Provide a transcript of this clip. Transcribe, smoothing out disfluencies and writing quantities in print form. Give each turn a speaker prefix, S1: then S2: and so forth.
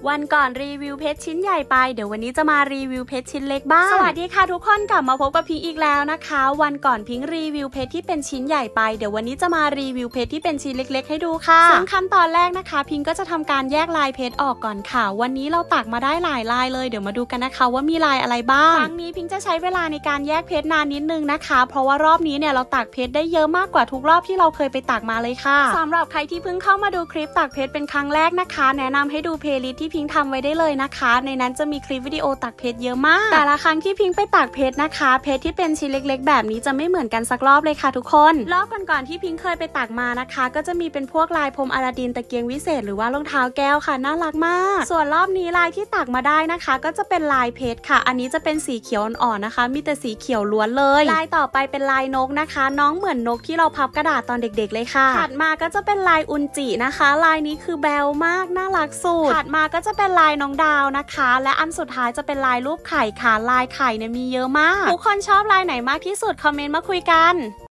S1: วันก่อนรีวิวเพชรชิ้นใหญ่ไปเดี๋ยววันนี้จะมารีวิวเพชรชิ้นเล็กบ้างสวัสดีค่ะทุกคนกลับมาพบกับพิงอีกแล้วนะคะวันก่อนพิงรีวิวเพชรที่เป็นชิ้นใหญ่ไปเดี๋ยววันนี้จะมารีวิวเพชรที่เป็นชิ้นเล็กๆให้ดูค่ะซึ่งขั้นตอนแรกนะคะพิงก็จะทำการแยกลายเพชรออกก่อนค่ะวันนี้เราตักมาได้หลายลายเลยเดี๋ยวมาดูกันนะคะว่ามีลายอะไรบ้างครั้งนี้พิงจะใช้เวลาในการแยกเพชรนานนิดนึงนะคะเพราะว่ารอบนี้เนี่ยเราตักเพชรได้เยอะมากกว่าทุกรอบที่เราเคยไปตักมาเลยค่ะสำหรับใครที่เพิ่งเข้ามาดูคลิปตักเพชรเป็นครั้งแรกนะคะแนะนำให้ดูเพลย์ลิสต์ที่พิงทำไว้ได้เลยนะคะในนั้นจะมีคลิปวิดีโอตักเพชรเยอะมากแต่ละครั้งที่พิงไปตักเพชรนะคะเพชรที่เป็นชิ้นเล็กๆแบบนี้จะไม่เหมือนกันสักรอบเลยค่ะทุกคนรอบก่อนๆที่พิงเคยไปตักมานะคะก็จะมีเป็นพวกลายพรมอลาดินตะเกียงวิเศษหรือว่ารองเท้าแก้วค่ะน่ารักมากส่วนรอบนี้ลายที่ตักมาได้นะคะก็จะเป็นลายเพชรค่ะอันนี้จะเป็นสีเขียวอ่อนๆนะคะมีแต่สีเขียวล้วนเลยลายต่อไปเป็นลายนกนะคะน้องเหมือนนกที่เราพับกระดาษตอนเด็กๆเลยค่ะถัดมาก็จะเป็นลายอุนจินะคะลายนี้คือแบวมากน่ารักสุดถัดมาก็จะเป็นลายน้องดาวนะคะและอันสุดท้ายจะเป็นลายรูปไข่ค่ะลายไข่เนี่ยมีเยอะมากทุกคนชอบลายไหนมากที่สุดคอมเมนต์มาคุยกัน